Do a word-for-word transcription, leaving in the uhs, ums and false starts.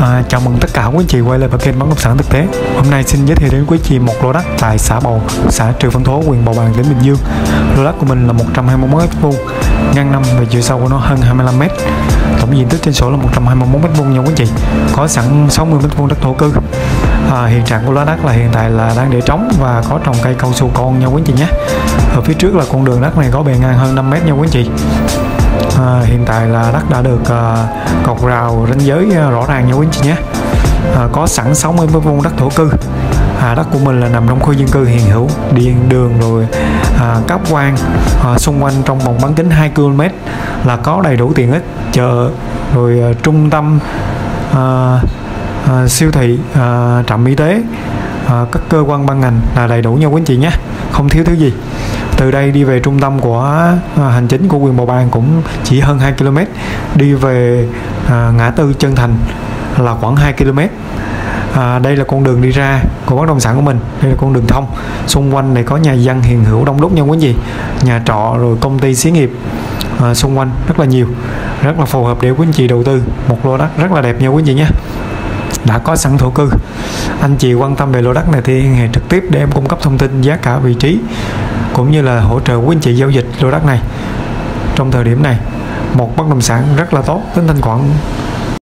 À, chào mừng tất cả quý anh chị quay lại với kênh bất động sản thực tế. Hôm nay xin giới thiệu đến quý anh chị một lô đất tại xã Bầu, xã Triệu Văn Thố, huyện Bầu Bàng, tỉnh Bình Dương. Lô đất của mình là một trăm hai mươi mốt mét vuông, ngang năm và chiều sâu của nó hơn hai mươi lăm mét. Tổng diện tích trên sổ là một trăm hai mươi mốt mét vuông nha quý anh chị. Có sẵn sáu mươi mét vuông đất thổ cư. À, hiện trạng của lô đất là hiện tại là đang để trống và có trồng cây cao su con nha quý anh chị nhé. Ở phía trước là con đường đất này có bề ngang hơn năm mét nha quý anh chị. À, hiện tại là đất đã được à, cột rào ranh giới à, rõ ràng nha quý anh chị nhé. À, có sẵn sáu mươi mét vuông đất thổ cư. À, đất của mình là nằm trong khu dân cư hiện hữu, điện đường rồi à, cáp quang à, xung quanh trong vòng bán kính hai ki lô mét là có đầy đủ tiện ích, chợ rồi à, trung tâm à, à, siêu thị, à, trạm y tế, à, các cơ quan ban ngành là đầy đủ nha quý anh chị nhé, không thiếu thứ gì. Từ đây đi về trung tâm của à, hành chính của huyện Bầu Bàng cũng chỉ hơn hai ki lô mét, đi về à, ngã tư Trân Thành là khoảng hai ki lô mét. À, đây là con đường đi ra của bất động sản của mình, đây là con đường thông. Xung quanh này có nhà dân hiện hữu đông đúc nha quý anh chị, nhà trọ rồi công ty xí nghiệp à, xung quanh rất là nhiều, rất là phù hợp để quý anh chị đầu tư một lô đất rất là đẹp nha quý anh chị nhé. Đã có sẵn thổ cư. Anh chị quan tâm về lô đất này thì liên hệ trực tiếp để em cung cấp thông tin, giá cả, vị trí cũng như là hỗ trợ quý anh chị giao dịch lô đất này. Trong thời điểm này, một bất động sản rất là tốt, tính thanh khoản